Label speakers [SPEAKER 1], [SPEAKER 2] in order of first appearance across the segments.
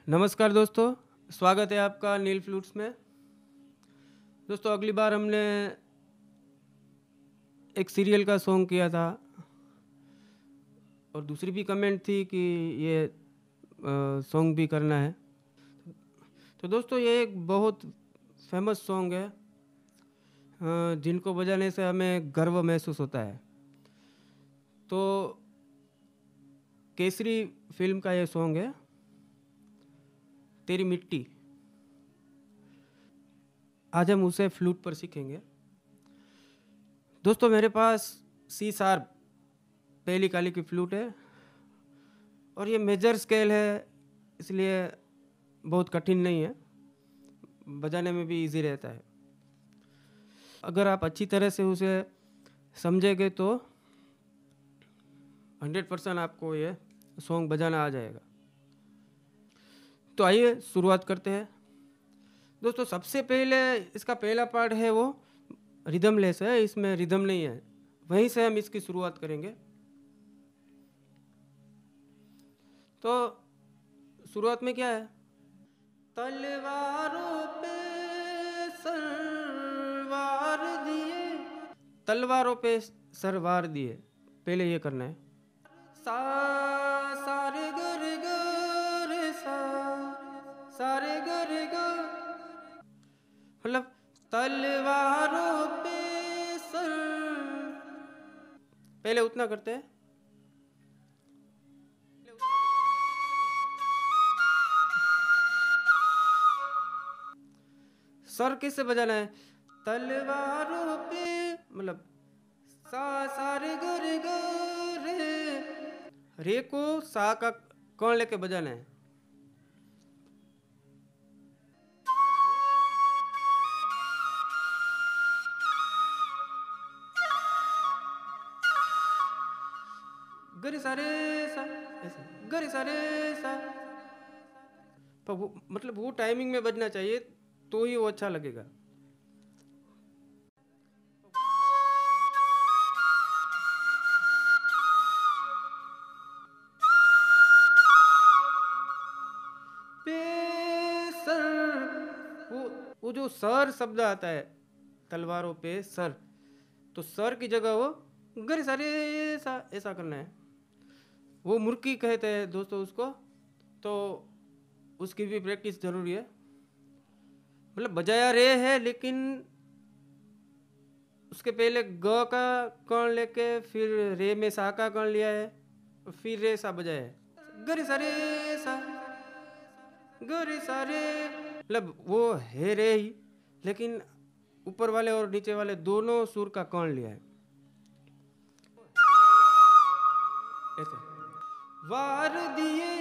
[SPEAKER 1] नमस्कार दोस्तों, स्वागत है आपका नील फ्लूट्स में। दोस्तों, अगली बार हमने एक सीरियल का सॉन्ग किया था और दूसरी भी कमेंट थी कि ये सॉन्ग भी करना है। तो दोस्तों, ये एक बहुत फेमस सॉन्ग है जिनको बजाने से हमें गर्व महसूस होता है। तो केसरी फिल्म का ये सॉन्ग है, तेरी मिट्टी। आज हम उसे फ्लूट पर सीखेंगे। दोस्तों, मेरे पास सी शार्प पहली काली की फ्लूट है और ये मेजर स्केल है, इसलिए बहुत कठिन नहीं है, बजाने में भी इजी रहता है। अगर आप अच्छी तरह से उसे समझेंगे तो 100% आपको ये सॉन्ग बजाना आ जाएगा। तो आइए शुरुआत करते हैं। दोस्तों, सबसे पहले इसका पहला पार्ट है वो रिदम लेस है, इसमें रिदम नहीं है, वहीं से हम इसकी शुरुआत करेंगे। तो शुरुआत में क्या है? तलवारों पे सरवार दिए, तलवारों पे सरवार दिए, पहले ये करना है। सा सारे गर गर सा सारे गर गर, मतलब तलवारों पे सर, पहले उतना करते हैं। सर किससे बजाना है? तलवारों पे, मतलब सा सारे गर गर, रे को सा का कौन लेके बजाना है। गरे सारे सा, ऐसे गरे सारे सा, पर वो मतलब वो टाइमिंग में बजना चाहिए, तो ही वो अच्छा लगेगा। पे सर, वो जो सर शब्द आता है तलवारों पे सर, तो सर की जगह वो गरे सारे सा ऐसा करना है। वो मुर्की कहते हैं दोस्तों उसको, तो उसकी भी प्रैक्टिस जरूरी है। मतलब बजाया रे है, लेकिन उसके पहले ग का कण लेके फिर रे में सा का कण लिया है, फिर रे सा बजाया है। गरे सारे सा, गरे सारे, मतलब वो है रे ही, लेकिन ऊपर वाले और नीचे वाले दोनों सुर का कण लिया है, ऐसे। वार दिए,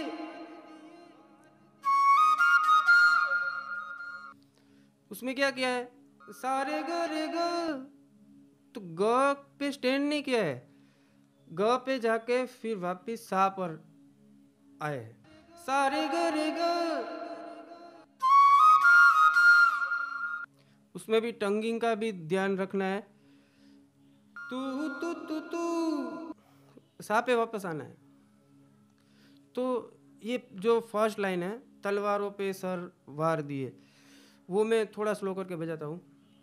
[SPEAKER 1] उसमें क्या किया है? सारे ग रे ग, तो ग पे स्टैंड नहीं किया है, ग पे जाके फिर वापिस सा पर आए हैं। सारे ग रे ग, उसमें भी टंगिंग का भी ध्यान रखना है। तू सा पे वापस आना है। तो ये जो फर्स्ट लाइन है, तलवारों पे सर वार दिए, वो मैं थोड़ा स्लो करके बजाता हूँ।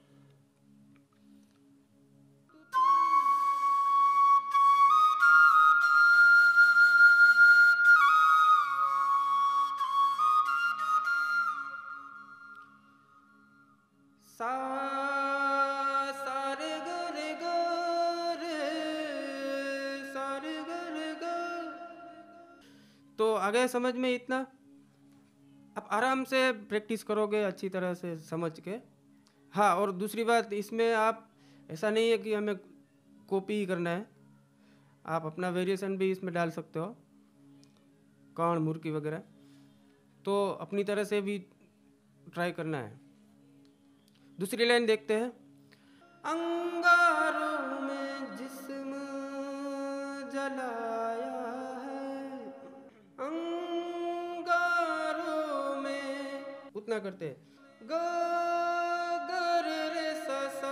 [SPEAKER 1] सा सारे ग रे ग रे, सारे ग रे ग। तो आगे समझ में इतना? आप आराम से प्रैक्टिस करोगे अच्छी तरह से समझ के। हाँ, और दूसरी बात, इसमें आप ऐसा नहीं है कि हमें कॉपी ही करना है, आप अपना वेरिएशन भी इसमें डाल सकते हो, कौन मुर्की वगैरह, तो अपनी तरह से भी ट्राई करना है। दूसरी लाइन देखते हैं। अंगारों में जिस्म जलाया है, अंगारों में, उतना करते हैं। ग ग रे रे सा सा,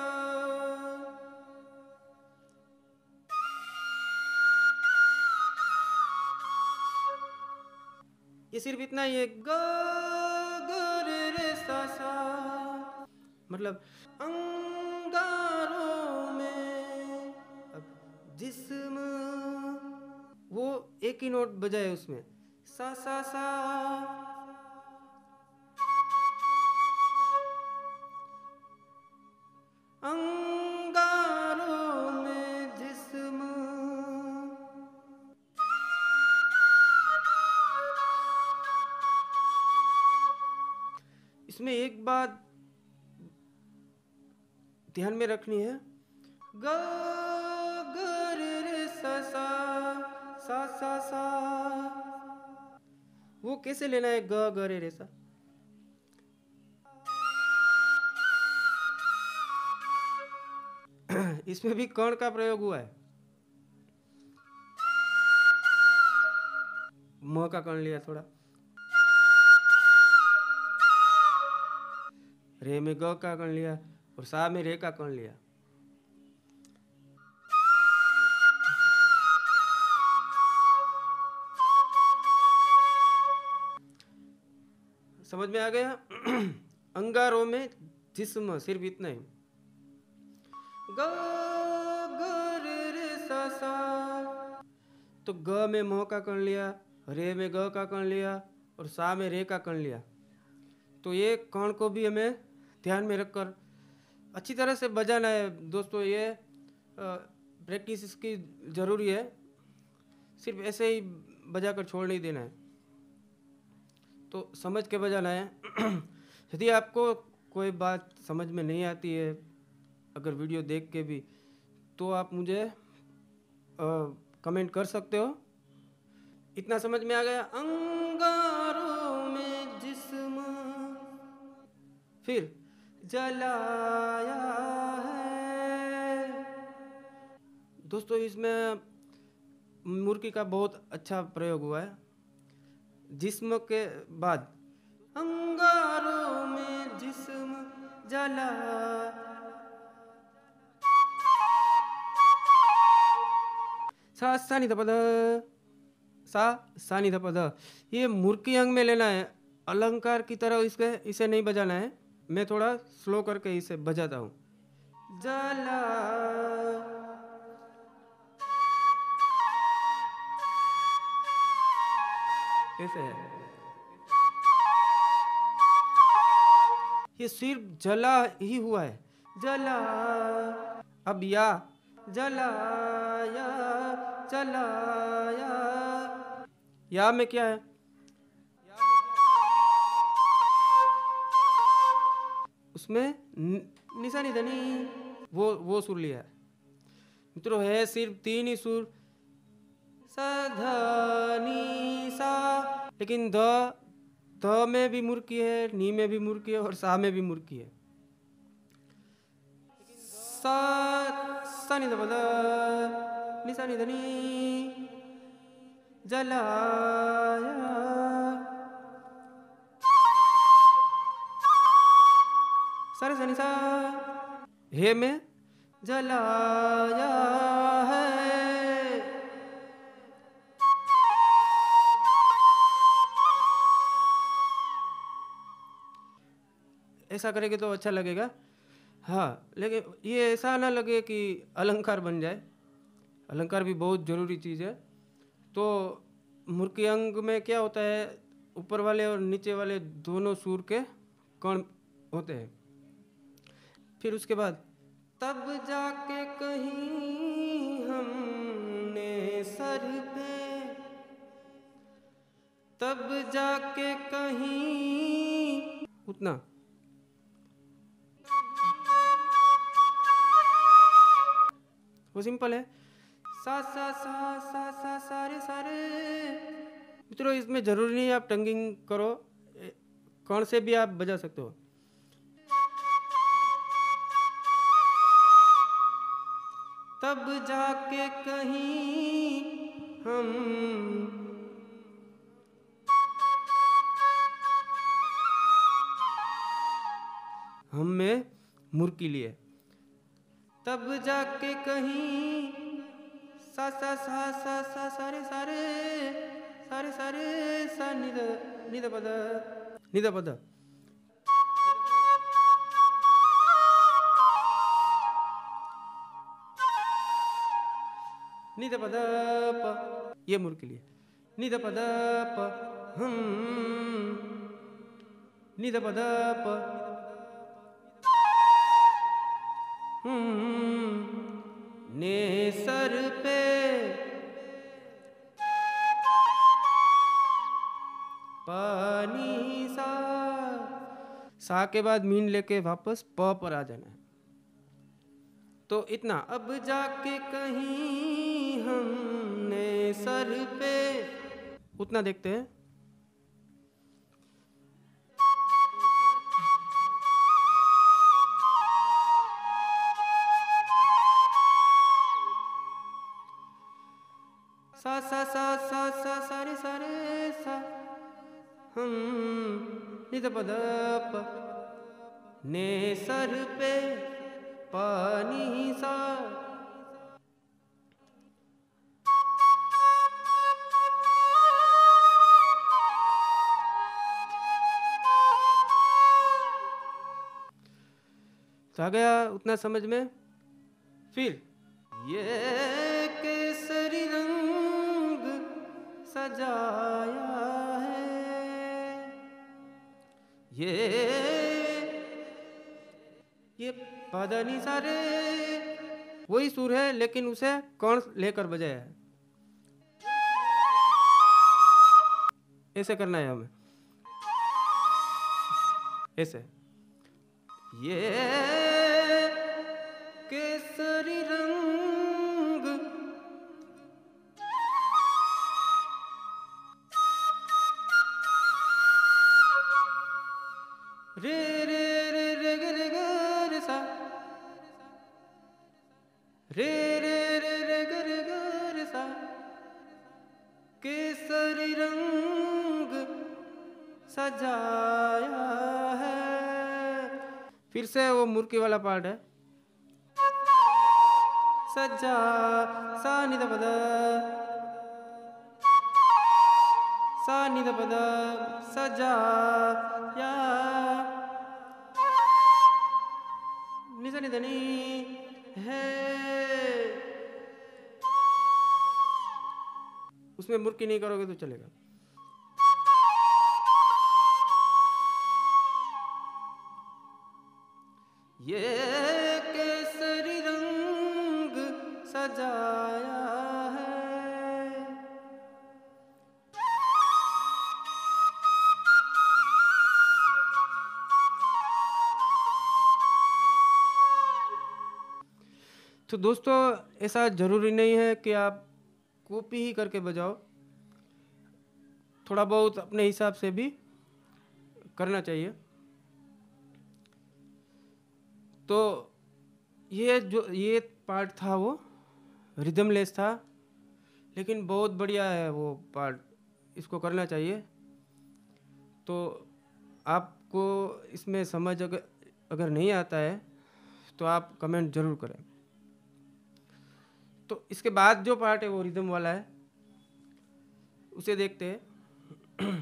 [SPEAKER 1] ये सिर्फ इतना ही है, ग ग रे रे सा सा, मतलब अंगारों में अब जिस्म, वो एक ही नोट बजाए उसमें, सा सा सा। अंगारों में जिस्म, इसमें एक बात ध्यान में रखनी है, ग ग रे रे सा सा, सा सा सा, वो कैसे लेना है ग ग रे रे सा। इसमें भी कर्ण का प्रयोग हुआ है, म का कर्ण लिया थोड़ा, रे में ग का कर्ण लिया और सा में रे का कर्ण लिया। समझ में आ गया? अंगारों में जिस्म, सिर्फ इतना ही, ग ग रे रे सा सा, तो ग में म का कर्ण लिया, रे में ग का कर्ण लिया और सा में रे का कर्ण लिया। तो ये कर्ण को भी हमें ध्यान में रखकर अच्छी तरह से बजाना है दोस्तों। ये प्रैक्टिस इसकी ज़रूरी है, सिर्फ ऐसे ही बजाकर छोड़ नहीं देना है, तो समझ के बजाना है। यदि आपको कोई बात समझ में नहीं आती है, अगर वीडियो देख के भी, तो आप मुझे कमेंट कर सकते हो। इतना समझ में आ गया? अंगारों में जिस्म, फिर जलाया है। दोस्तों इसमें मुर्की का बहुत अच्छा प्रयोग हुआ है। जिस्म के बाद अंगारों में जिस्म जला, सा सा नि ध प ध, सा नि ध प ध। ये मुर्की अंग में लेना है, अलंकार की तरह इसे नहीं बजाना है। मैं थोड़ा स्लो करके इसे बजाता हूँ। जला, ऐसे है। ये सिर्फ जला ही हुआ है, जला। अब या, जलाया, जलाया, या में क्या है? उसमें निशा नि धनी, वो सुर लिया है मित्रों। है सिर्फ तीन ही सुर, सा ध नी सा, लेकिन ध में भी मुर्की है, नी में भी मुर्की है और सा में भी मुर्की है। सा सा नि ध प ध, नि सा नि ध नी, जलाया, सा रे सा नि सा। हे में जलाया है। ऐसा करेंगे तो अच्छा लगेगा। हाँ, लेकिन ये ऐसा ना लगे कि अलंकार बन जाए। अलंकार भी बहुत ज़रूरी चीज़ है। तो मुर्की अंग में क्या होता है, ऊपर वाले और नीचे वाले दोनों सुर के कण होते हैं। फिर उसके बाद तब जाके कहीं हमने सर पे, तब जाके कहीं, उतना। वो सिंपल है, सा सा सा सा सा सारे सारे। मित्रों इसमें जरूरी नहीं आप टंगिंग करो, कौन से भी आप बजा सकते हो। तब जाके कहीं हम में मुर्की लिए, तब जाके कहीं सा सा सा सा सा सारे सारे सारे सारे सा नि ध निध पद निध पद निध पद प, ये मूर्ख के लिए निध पद प निध पद प ने सर पे पानी सा के बाद मीन लेके वापस प पर आ जाना है। तो इतना अब जाके कहीं हमने सर पे, उतना देखते हैं। सा सा सा सा सा सारे सारे सा निध पद प ने सर पे पानी सा। तो आ गया उतना समझ में। फिर ये केसरी रंग सजाया है, ये पदनी सारे वही सुर है, लेकिन उसे कौन लेकर बजाया है, ऐसे करना है हमें, ऐसे। ये केसरी रंग रे रे रे रे गे रे गे रे सा रे रे रे रे गे रे गे रे सा, केसरी रंग सजाया है। फिर से वो मुर्की वाला पार्ट है, सजा सा निध पद सा निध पद सजा या निध निध नी है। उसमें मुर्की नहीं करोगे तो चलेगा। ये केसरी रंग सजाया है। तो दोस्तों ऐसा जरूरी नहीं है कि आप कॉपी ही करके बजाओ, थोड़ा बहुत अपने हिसाब से भी करना चाहिए। तो ये पार्ट था वो रिदम लेस था, लेकिन बहुत बढ़िया है वो पार्ट, इसको करना चाहिए। तो आपको इसमें समझ अगर नहीं आता है तो आप कमेंट जरूर करें। तो इसके बाद जो पार्ट है वो रिदम वाला है, उसे देखते हैं।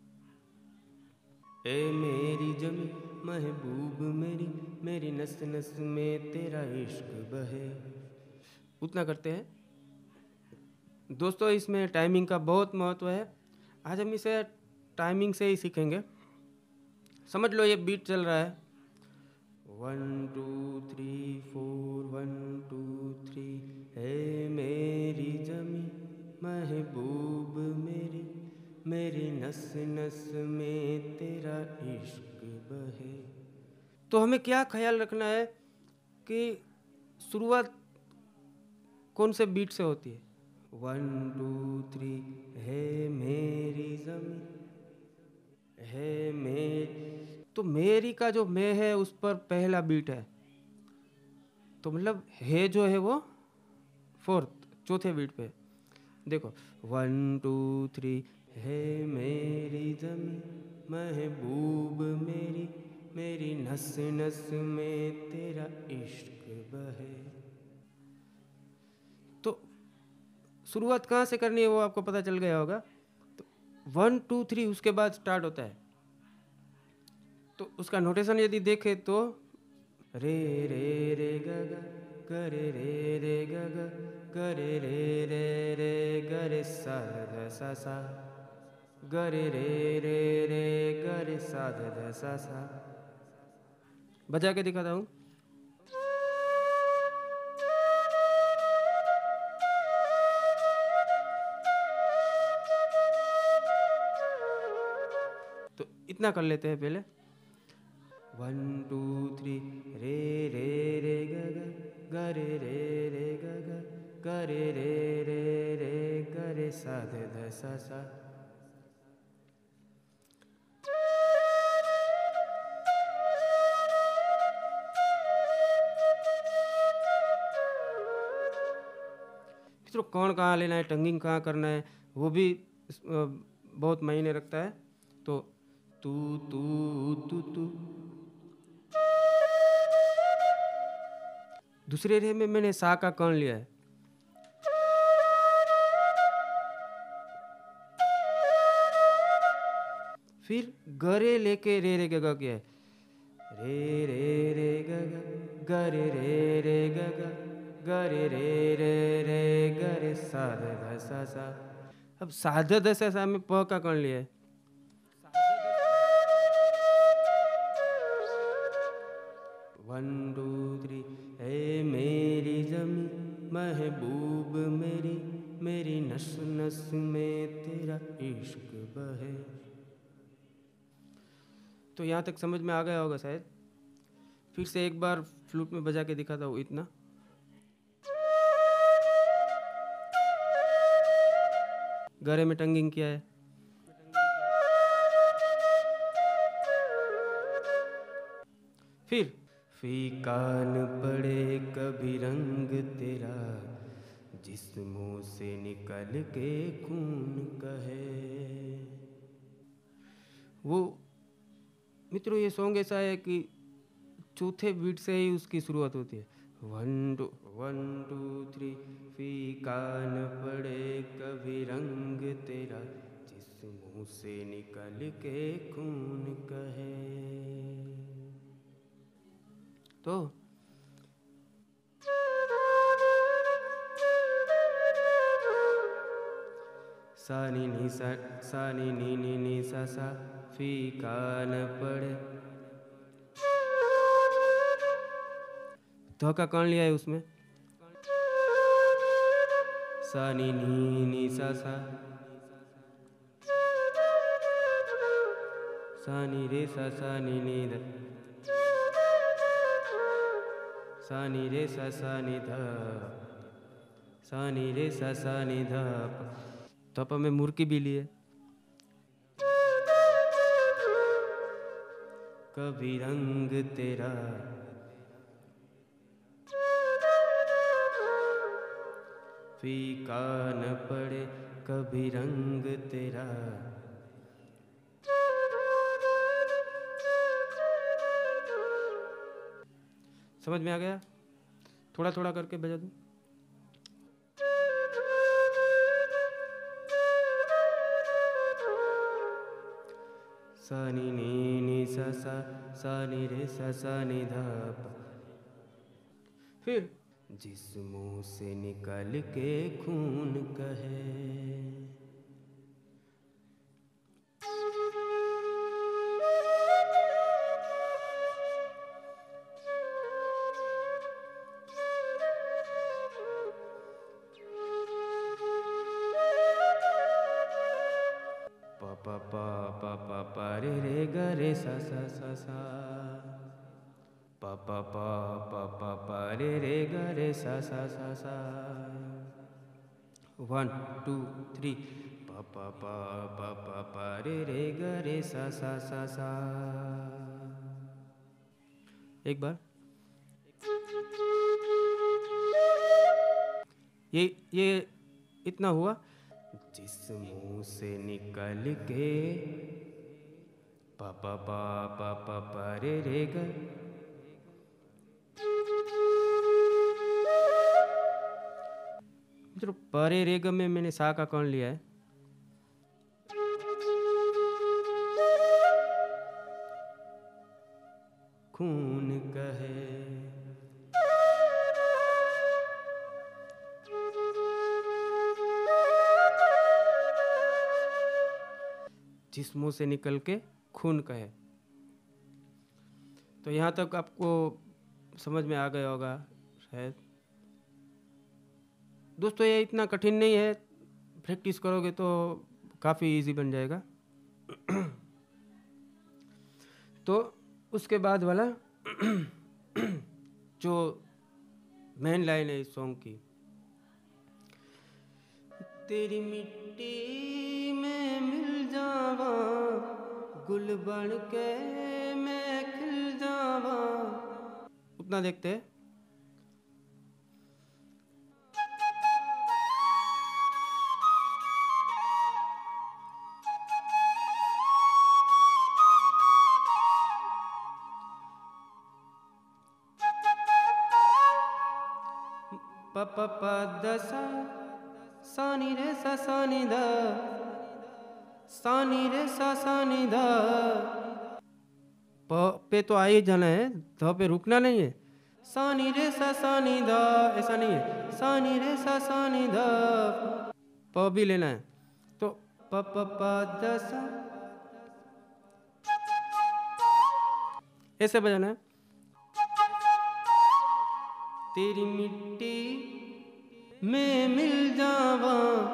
[SPEAKER 1] ए मेरी जमी महबूब मेरी, मेरी नस नस में तेरा इश्क बहे, उतना करते हैं। दोस्तों इसमें टाइमिंग का बहुत महत्व है, आज हम इसे टाइमिंग से ही सीखेंगे। समझ लो ये बीट चल रहा है 1 2 3 4 1 2 3। हे मेरी जमी महबूब मेरी, मेरी नस नस में तेरा इश्क बहे। तो हमें क्या ख्याल रखना है कि शुरुआत कौन से बीट से होती है। 1 2 3 हे मेरी जमी, हे मेरी, तो मेरी का जो मैं है उस पर पहला बीट है, तो मतलब हे जो है वो चौथे बीट पे। देखो 1 2 3 हे मेरी जमी महबूब मेरी, मेरी नस नस में तेरा इश्क बहे। तो शुरुआत कहाँ से करनी है वो आपको पता चल गया होगा। तो 1 2 3 उसके बाद स्टार्ट होता है। तो उसका नोटेशन यदि देखे तो रे रे रे ग ग ग रे ग ग ग रे ग रे सा ध सा सा ग रे ग रे सा ध सा सा। बजा के दिखाता हूँ। तो इतना कर लेते हैं पहले। 1 2 3 रे ग ग ग रे ग ग ग रे ग रे सा ध सा सा। मित्रों कौन कहाँ लेना है, टंगिंग कहाँ करना है, वो भी बहुत मायने रखता है। तो तू तू तू तू दूसरे रे में मैंने सा का कर्ण लिया है। फिर गरे लेके रे ग ग किया है। रे ग ग ग रे ग ग ग रे ग रे सा ध सा सा। अब सा ध सा सा में प का कर्ण लिया है। 1 2 3 है मेरी जमी महबूब मेरी, मेरी नस नस में तेरा इश्क बहे। तो यहाँ तक समझ में आ गया होगा शायद। फिर से एक बार फ्लूट में बजा के दिखाता हूँ इतना। गरे में टंगिंग किया है। फिर फीका न पड़े कभी रंग तेरा, जिस्मों से निकल के खून कहे। वो मित्रों ये सॉन्ग ऐसा है कि चौथे बीट से ही उसकी शुरुआत होती है। 1 2 3 फीका न पड़े कभी रंग तेरा, जिस्मों से निकल के खून कहे। तो सा नी सा सा फीका न पड़े। ध का कर्ण लिया है उसमें। सा नी सा सा सा नी रे सा नी ध सा नी रे सा नी ध सा नी रे सा नी ध। तप में मुर्की भी लिए। कभी रंग तेरा फीका न पड़े कभी रंग तेरा। समझ में आ गया? थोड़ा थोड़ा करके बजा दूं। सा नी सा सा नी रे सा नी ध। फिर जिस्मों से निकल के खून कहे। प प प प प रे ग रे सा सा सा सा। प प प प प प रे ग रे सा सा सा सा। 1 2 3 प प प प प प रे ग रे सा सा सा सा। एक बार ये इतना हुआ। जिस्मों से निकल के प प प प प प रे ग। मित्रों परे रे ग में मैंने सा का कर्ण लिया है। खून कहे। जिस मुंह से निकल के खून कहे। तो यहाँ तक आपको समझ में आ गया होगा शायद। दोस्तों ये इतना कठिन नहीं है, प्रैक्टिस करोगे तो काफ़ी इजी बन जाएगा। तो उसके बाद वाला जो मेन लाइन है इस सॉन्ग की, तेरी मिट्टी में मिल जावा, गुल बन के मैं खिल जावा, उतना देखते हैं। प प प द सा सा नी रे सा सा नी द, सा नी रे सा सा नी द। प पे तो आ ही जाना है, ध पे रुकना नहीं है। सा नी रे सा सा नी द, ऐसा नहीं है। सा नी रे सा सा नी द, प भी लेना है। तो प प प द सा, ऐसे बजाना है। तेरी मिट्टी में मिल जावा,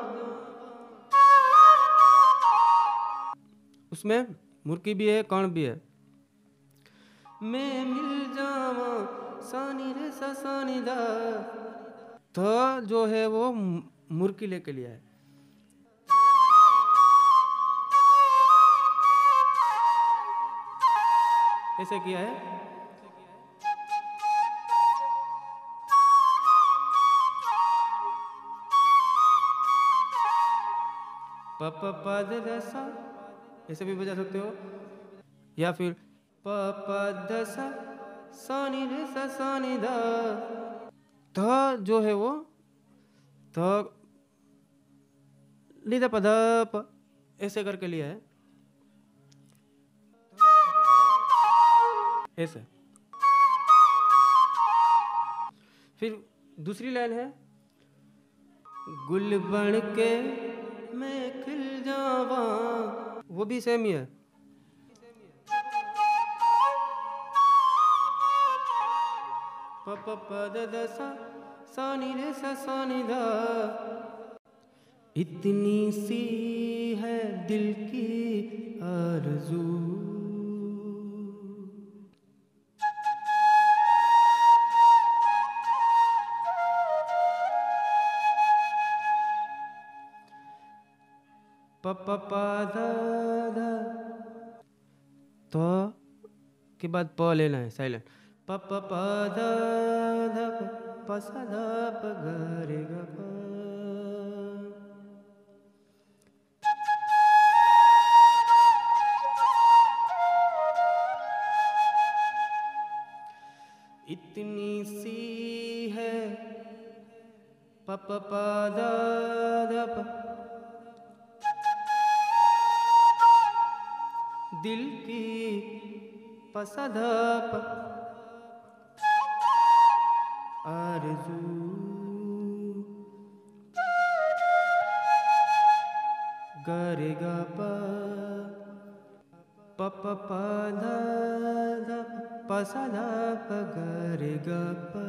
[SPEAKER 1] उसमें मुर्की भी है, कर्ण भी है। मैं मिल जावा, सानी रे सा सानी दा। तो जो है वो मुर्की लेके लिया है। ऐसे किया है। प प प द द सा, ऐसे भी बजा सकते हो। या फिर प प द सा, सा नी रे सा सा नी द। ध जो है वो ध नी द प ध प, ऐसे करके लिया है। ऐसे। फिर दूसरी लाइन है, गुल बन के मैं खिल जावा, वो भी सेम ही है। प प प द द सा, सा नी रे सा सा नी ध। इतनी सी है दिल की आरज़ू, प प प ध ध, तो के बाद प लेना है साइलेंट। प प प ध ध प सा ध प ग रे ग प। इतनी सी है प प प ध ध प, दिल की प सा ध प आरज़ू, ग रे ग प, प प प ध ध प सा ध प ग रे ग प।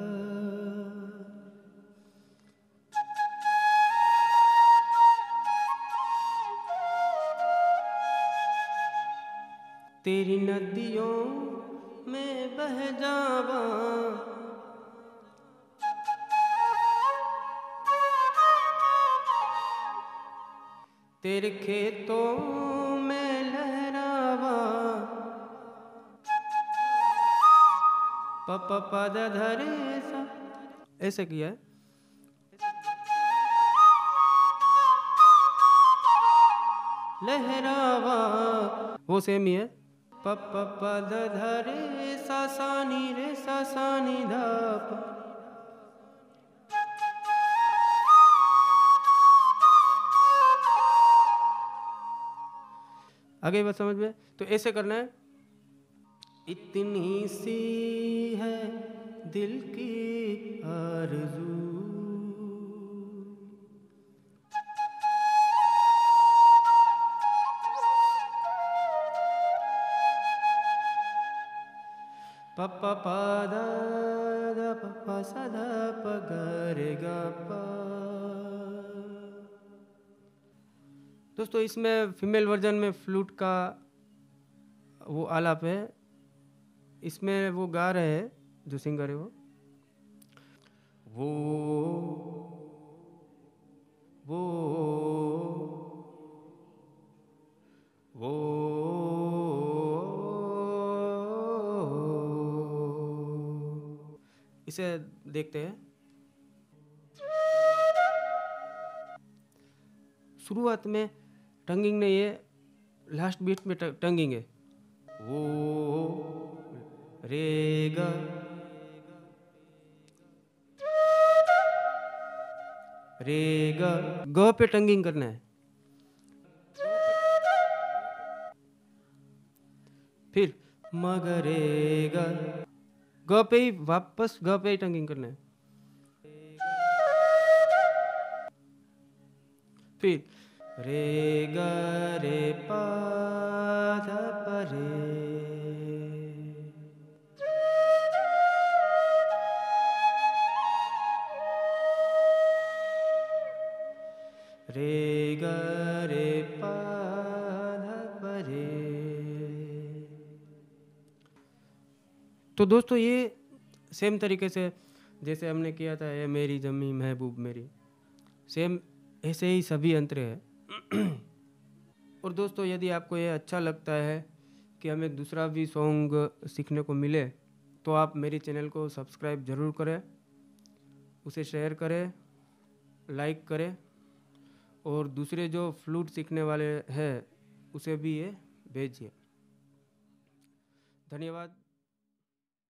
[SPEAKER 1] तेरी नदियों में बह जावा, तेरे खेतों में लहरावा, प प प द ध रे सा, ऐसे किया है। लहरावा वो सेम ही है। प प प द ध रे सा सा नी रे सा सा नी ध प। आगे बात समझ में? तो ऐसे करना है। इतनी सी है दिल की आरज़ू, पप्पा पादा दा पप्पा सदा पगरेगा पा। दोस्तों इसमें फीमेल वर्जन में फ्लूट का वो आलाप है, इसमें वो गा रहे हैं जो सिंगर है वो वो वो इसे देखते हैं। शुरुआत में टंगिंग नहीं है, लास्ट बीट में टंगिंग है। वो रे गा रे गा, ग पे टंगिंग करना है। फिर मगरेगा, ग पे ही वापस ग पे ही टंगिंग करना है। फिर रे ग रे पा धा पा रे, रे ग रे पा धा पा रे। तो दोस्तों ये सेम तरीके से जैसे हमने किया था ये मेरी जमी महबूब मेरी, सेम ऐसे ही सभी अंतरे हैं। और दोस्तों यदि आपको ये अच्छा लगता है कि हमें दूसरा भी सॉन्ग सीखने को मिले तो आप मेरी चैनल को सब्सक्राइब ज़रूर करें, उसे शेयर करें, लाइक करें, और दूसरे जो फ्लूट सीखने वाले हैं उसे भी ये भेजिए। धन्यवाद।